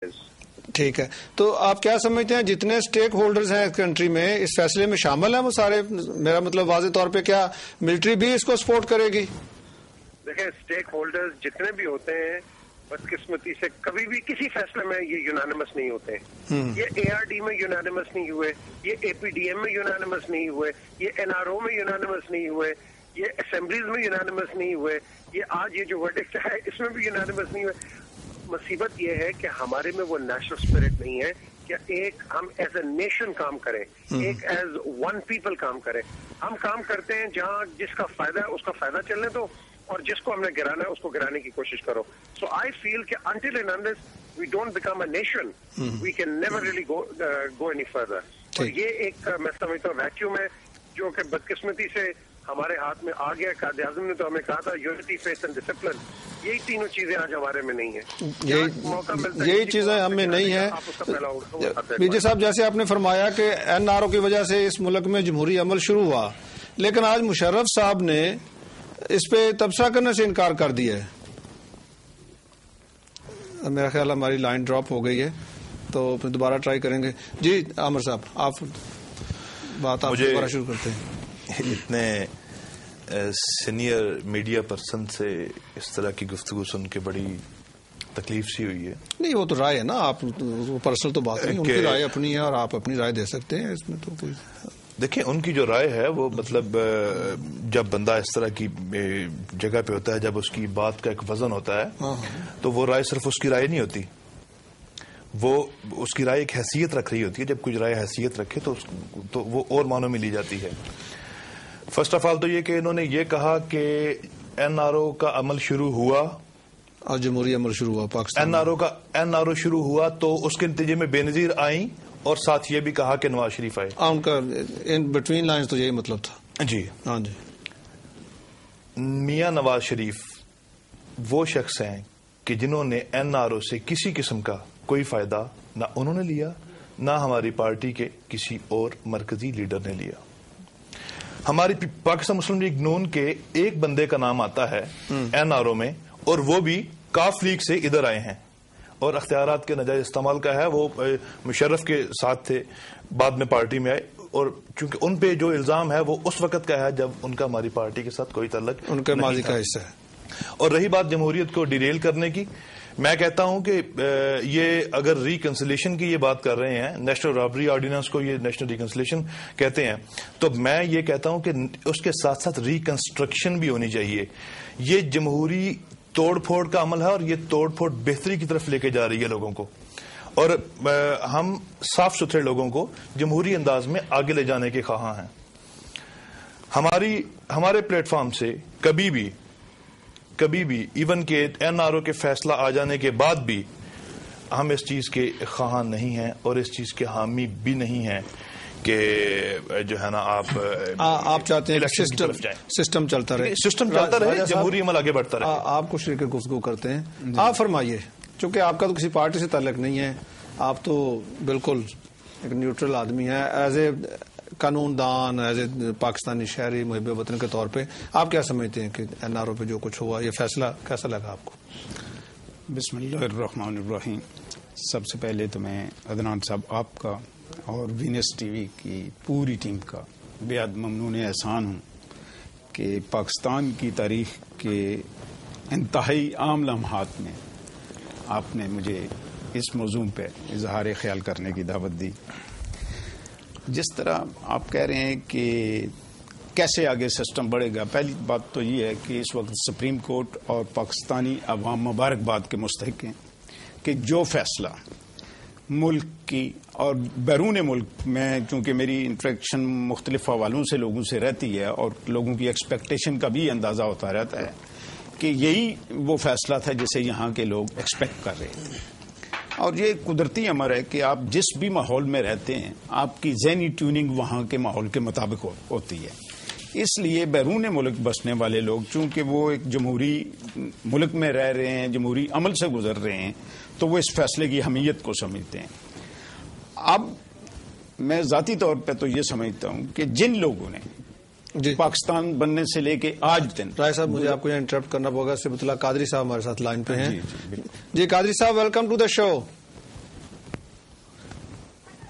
ٹھیک ہے، تو آپ کیا سمجھتے ہیں جتنے اسٹیک ہولڈرز ہیں کنٹری میں اس فیصلے میں شامل ہیں وہ سارے، میرا مطلب واضح طور پہ کیا ملٹری بھی اس کو سپورٹ کرے گی؟ دیکھیں اسٹیک ہولڈرز جتنے بھی ہوتے ہیں بدقسمتی سے کبھی بھی کسی فیصلے میں یہ یونانیمس نہیں ہوتے ہیں. یہ اے آر ڈی میں یونانیمس نہیں ہوئے، یہ اے پی ڈی ایم میں یونانیمس نہیں ہوئے، یہ این آر او میں یونانیمس نہیں ہوئے، یہ اسمبلیز میں یونانیمس نہیں ہوئے، یہ آج یہ جو ورڈکٹ ہے اس میں بھی یونانیمس نہیں ہوئے. مصیبت یہ ہے کہ ہمارے میں وہ نیشنل اسپرٹ نہیں ہے کہ ایک ہم ایز اے نیشن کام کریں، ایک ایز ون پیپل کام کریں. ہم کام کرتے ہیں جہاں جس کا فائدہ ہے اس کا فائدہ چلنے دو، اور جس کو ہم نے گرانا ہے اس کو گرانے کی کوشش کرو. سو آئی فیل کہ until and unless we don't become a nation we can never really go any further. اور یہ ایک میں سمجھتا ہوں ویکیوم ہے جو کہ بدقسمتی سے ہمارے ہاتھ میں آ گیا. قائد اعظم نے تو ہمیں کہا تھا یونٹی، فیتھ اینڈ ڈسپلن، یہی تینوں چیزیں آج ہمارے میں نہیں ہیں. یہی چیزیں ہم میں نہیں ہیں. بیجے صاحب جیسے آپ نے فرمایا کہ این آر او کی وجہ سے اس ملک میں جمہوری عمل شروع ہوا، لیکن آج مشرف صاحب نے اس پہ تبصرہ کرنے سے انکار کر دیا ہے. میرا خیال ہماری لائن ڈراپ ہو گئی ہے تو پھر دوبارہ ٹرائی کریں گے. جی عامر صاحب آپ بات آپ دوبارہ شروع کرتے ہیں. اتنے سینئر میڈیا پرسن سے اس طرح کی گفتگو سن کے بڑی تکلیف سی ہوئی ہے. نہیں وہ تو رائے ہے نا، آپ پرسنل تو بات نہیں، ان کی رائے اپنی ہے اور آپ اپنی رائے دے سکتے ہیں، اس میں تو کوئی. دیکھیں ان کی جو رائے ہے وہ مطلب جب بندہ اس طرح کی جگہ پہ ہوتا ہے، جب اس کی بات کا ایک وزن ہوتا ہے تو وہ رائے صرف اس کی رائے نہیں ہوتی، وہ اس کی رائے ایک حیثیت رکھ رہی ہوتی ہے. جب کچھ رائے حیثیت رکھے تو وہ اور معنوں میں لی جاتی ہے. فرسٹ آف آل تو یہ کہ انہوں نے یہ کہا کہ این آر او کا عمل شروع ہوا اور جمہوری عمل شروع ہوا پاکستان. این آر او شروع ہوا تو اس کے نتیجے میں بے نظیر آئیں، اور ساتھ یہ بھی کہا کہ نواز شریف آئے. ان کا ان بٹوین لائنز تو یہی مطلب تھا. جی ہاں جی. میاں نواز شریف وہ شخص ہیں کہ جنہوں نے این آر او سے کسی قسم کا کوئی فائدہ نہ انہوں نے لیا، نہ ہماری پارٹی کے کسی اور مرکزی لیڈر نے لیا. ہماری پاکستان مسلم لیگ نون کے ایک بندے کا نام آتا ہے این آر او میں، اور وہ بھی کاف لیگ سے ادھر آئے ہیں اور اختیارات کے ناجائز استعمال کا ہے. وہ مشرف کے ساتھ تھے، بعد میں پارٹی میں آئے، اور چونکہ ان پہ جو الزام ہے وہ اس وقت کا ہے جب ان کا ہماری پارٹی کے ساتھ کوئی تعلق ان کے ماضی کا حصہ ہے. اور رہی بات جمہوریت کو ڈیریل کرنے کی، میں کہتا ہوں کہ یہ اگر ریکنسلیشن کی یہ بات کر رہے ہیں، نیشنل رابری آرڈیننس کو یہ نیشنل ریکنسلیشن کہتے ہیں، تو میں یہ کہتا ہوں کہ اس کے ساتھ ساتھ ریکنسٹرکشن بھی ہونی چاہیے. یہ جمہوری توڑ پھوڑ کا عمل ہے اور یہ توڑ پھوڑ بہتری کی طرف لے کے جا رہی ہے لوگوں کو، اور ہم صاف ستھرے لوگوں کو جمہوری انداز میں آگے لے جانے کے خواہاں ہیں. ہمارے پلیٹ فارم سے کبھی بھی ایون کہ این آر او کے فیصلہ آ جانے کے بعد بھی ہم اس چیز کے خواہاں نہیں ہیں اور اس چیز کے حامی بھی نہیں ہیں کہ جو ہے نا آپ چاہتے ہیں سسٹم چلتا رہے، جمہوری عمل آگے بڑھتا رہے. آپ کچھ لے کے گفتگو کرتے ہیں. آپ فرمائیے، چونکہ آپ کا تو کسی پارٹی سے تعلق نہیں ہے، آپ تو بالکل ایک نیوٹرل آدمی ہیں، ایز اے قانون دان، ایز اے پاکستانی شہری محب وطن کے طور پہ آپ کیا سمجھتے ہیں کہ این آر او پہ جو کچھ ہوا، یہ فیصلہ کیسا لگا آپ کو؟ بسم اللہ الرحمن الرحیم. سب سے پہلے تو میں عدنان صاحب آپ کا اور وینس ٹی وی کی پوری ٹیم کا بے حد ممنون احسان ہوں کہ پاکستان کی تاریخ کے انتہائی عام لمحات میں آپ نے مجھے اس موضوع پہ اظہار خیال کرنے کی دعوت دی. جس طرح آپ کہہ رہے ہیں کہ کیسے آگے سسٹم بڑھے گا، پہلی بات تو یہ ہے کہ اس وقت سپریم کورٹ اور پاکستانی عوام مبارکباد کے مستحق ہیں کہ جو فیصلہ ملک کی اور بیرون ملک میں، چونکہ میری انٹریکشن مختلف حوالوں سے لوگوں سے رہتی ہے اور لوگوں کی ایکسپیکٹیشن کا بھی اندازہ ہوتا رہتا ہے کہ یہی وہ فیصلہ تھا جسے یہاں کے لوگ ایکسپیکٹ کر رہے ہیں. اور یہ قدرتی امر ہے کہ آپ جس بھی ماحول میں رہتے ہیں آپ کی ذہنی ٹیوننگ وہاں کے ماحول کے مطابق ہوتی ہے. اس لیے بیرون ملک بسنے والے لوگ چونکہ وہ ایک جمہوری ملک میں رہ رہے ہیں، جمہوری عمل سے گزر رہے ہیں، تو وہ اس فیصلے کی اہمیت کو سمجھتے ہیں. اب میں ذاتی طور پہ تو یہ سمجھتا ہوں کہ جن لوگوں نے پاکستان بننے سے لے کے آج دن، رائے صاحب مجھے آپ کو یہاں انٹرپٹ کرنا پڑے گا. صفت اللہ قادری صاحب ہمارے ساتھ لائن پہ ہیں. جی قادری صاحب welcome to the show.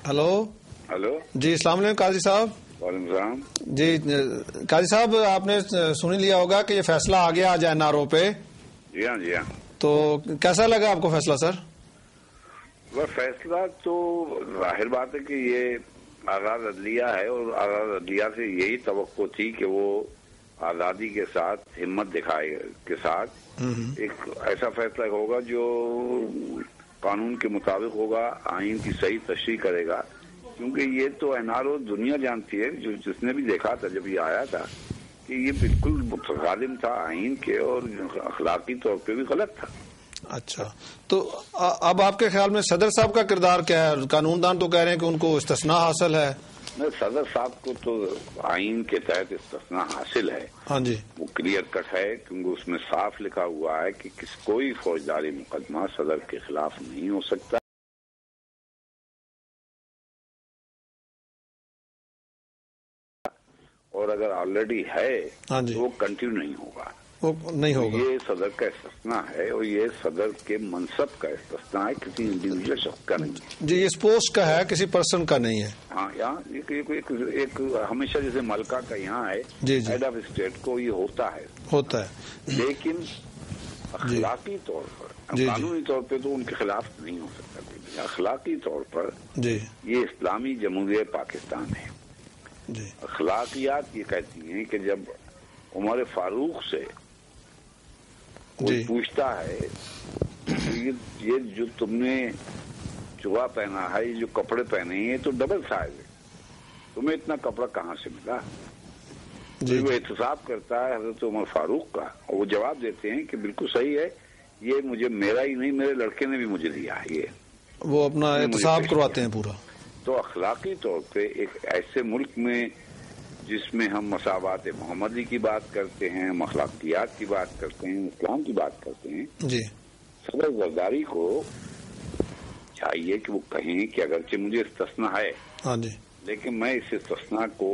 Hello hello جی، السلام علیکم قاضی صاحب. وعلیکم السلام. جی قاضی صاحب، آپ نے سن لیا ہوگا کہ یہ فیصلہ آ گیا آج NRO پہ. جی ہاں جی ہاں. تو کیسا لگا آپ کو فیصلہ سر؟ وہ فیصلہ تو ظاہر بات ہے کہ یہ آزاد عدلیہ ہے، اور آزاد عدلیہ سے یہی توقع تھی کہ وہ آزادی کے ساتھ، ہمت دکھائے کے ساتھ ایک ایسا فیصلہ ہوگا جو قانون کے مطابق ہوگا، آئین کی صحیح تشریح کرے گا. کیونکہ یہ تو NRO دنیا جانتی ہے، جس نے بھی دیکھا تھا جب یہ آیا تھا، کہ یہ بالکل متغالم تھا آئین کے، اور اخلاقی طور پہ بھی غلط تھا. اچھا، تو اب آپ کے خیال میں صدر صاحب کا کردار کیا ہے؟ قانون دان تو کہہ رہے ہیں کہ ان کو استثناء حاصل ہے. صدر صاحب کو تو آئین کے تحت استثناء حاصل ہے. ہاں جی، وہ کلیئر کٹ ہے، کیونکہ اس میں صاف لکھا ہوا ہے کہ کوئی فوجداری مقدمہ صدر کے خلاف نہیں ہو سکتا. اور اگر آلریڈی ہے ہاں جی، تو وہ کنٹینیو نہیں ہوگا. وہ نہیں ہوگا. یہ صدر کا استثناء ہے، اور یہ صدر کے منصب کا استثناء ہے، کسی انڈیویجول شخص کا نہیں ہے. جی، اس پوسٹ کا ہے، کسی پرسن کا نہیں ہے. ہاں، یہاں ایک ہمیشہ جیسے ملکہ کا یہاں ہے، جی جی، ہیڈ آف اسٹیٹ کو یہ ہوتا ہے. لیکن اخلاقی طور پر، جی قانونی طور پہ تو ان کے خلاف نہیں ہو سکتا. اخلاقی طور پر جی یہ اسلامی جمہوریہ پاکستان ہے. جی، اخلاقیات یہ کہتی ہیں کہ جب عمر فاروق سے کوئی پوچھتا ہے یہ جو تم نے چوہا پہنا ہے، یہ جو کپڑے پہنے ہیں، یہ تو ڈبل سائز ہے، تمہیں اتنا کپڑا کہاں سے ملا؟ وہ احتساب کرتا ہے حضرت عمر فاروق کا، اور وہ جواب دیتے ہیں کہ بالکل صحیح ہے، یہ مجھے میرا ہی نہیں، میرے لڑکے نے بھی مجھے دیا ہے. یہ وہ اپنا احتساب کرواتے ہیں پورا. تو اخلاقی طور پہ ایک ایسے ملک میں جس میں ہم مساوات محمدی کی بات کرتے ہیں، ہم اخلاقیات کی بات کرتے ہیں، اسلام کی بات کرتے ہیں، جی، صدر زرداری کو چاہیے کہ وہ کہیں کہ اگرچہ مجھے استثناء ہے، ہاں جی، لیکن میں اس استثناء کو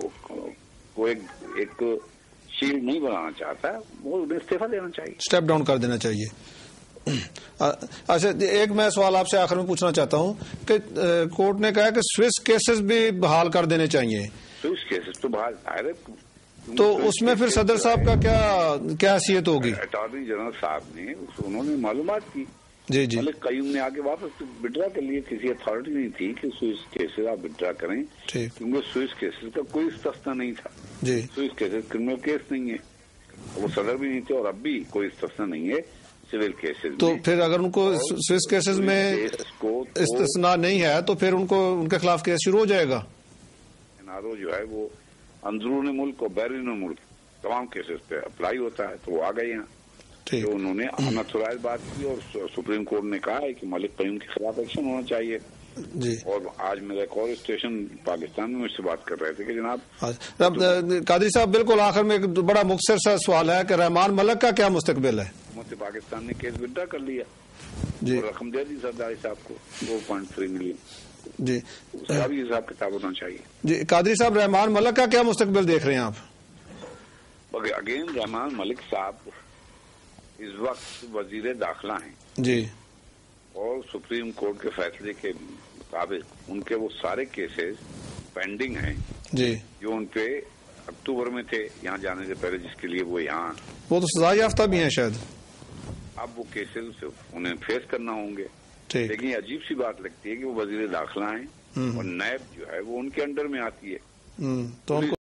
ایک شیلڈ نہیں بنانا چاہتا، وہ انہیں استعفیٰ دینا چاہیے، اسٹیپ ڈاؤن کر دینا چاہیے. اچھا، ایک میں سوال آپ سے آخر میں پوچھنا چاہتا ہوں کہ کورٹ نے کہا کہ سوئس کیسز بھی بحال کر دینے چاہیے. سوئس کیسز تو بحال ظاہر ہے، تو اس میں پھر صدر صاحب کا کیا حیثیت ہوگی؟ اٹارنی جنرل صاحب نے انہوں نے معلومات کی. جی جی، ملک قیوم نے آگے واپس وڈرا کر لیے، کسی اتھارٹی نہیں تھی کہ سوئس کیسز آپ وڈرا کریں، کیونکہ سوئس کیسز کا کوئی استثنا نہیں تھا. جی، سوئس کیسز کرمنل کیس نہیں ہے، وہ صدر بھی نہیں تھے، اور اب بھی کوئی استثنا نہیں ہے سول کیسز. تو پھر اگر ان کو سوئس کیسز میں استثناء نہیں ہے تو پھر ان کے خلاف کیس شروع ہو جائے گا. NRO جو ہے وہ اندرون ملک اور بیرون ملک تمام کیسز پہ اپلائی ہوتا ہے، تو وہ آ گئے یہاں. تو انہوں نے انتھورائز بات کی، اور سپریم کورٹ نے کہا ہے کہ ملک قیوم کے خلاف ایکشن ہونا چاہیے. جی، اور آج میرا ایک اور اسٹیشن پاکستان میں مجھ سے بات کر رہے تھے کہ جناب قادری صاحب، بالکل آخر میں ایک بڑا مختصر سا سوال ہے کہ رحمان ملک کا کیا مستقبل ہے؟ حکومت پاکستان نے کیس ودرا کر لیا، جی، اور رقم دے دی زرداری صاحب کو 4.3 ملین. جی، اس کا بھی حساب کتاب ہونا چاہیے. جی، قادری صاحب، رحمان ملک کا کیا مستقبل دیکھ رہے ہیں آپ؟ اگین رحمان ملک صاحب اس وقت وزیر داخلہ ہیں، جی، اور سپریم کورٹ کے فیصلے کے مطابق ان کے وہ سارے کیسز پینڈنگ ہیں، جی، جو ان پہ اکتوبر میں تھے یہاں جانے سے پہلے، جس کے لیے وہ یہاں، وہ تو سزا یافتہ بھی ہیں شاید. اب وہ کیسز انہیں فیس کرنا ہوں گے. لیکن یہ عجیب سی بات لگتی ہے کہ وہ وزیر داخلہ ہیں، اور نیب جو ہے وہ ان کے انڈر میں آتی ہے. تو